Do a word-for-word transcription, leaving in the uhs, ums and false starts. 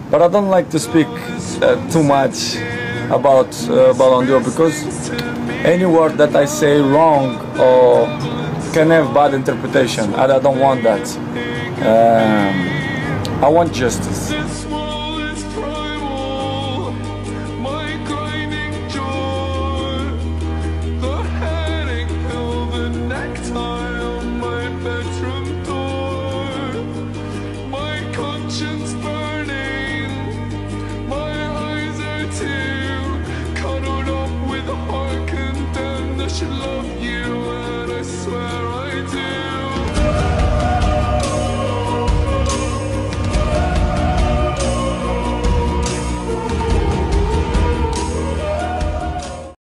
but I don't like to speak uh, too much about uh, Ballon d'Or, because any word that I say wrong or can have bad interpretation, and I don't want that. Um, I want justice.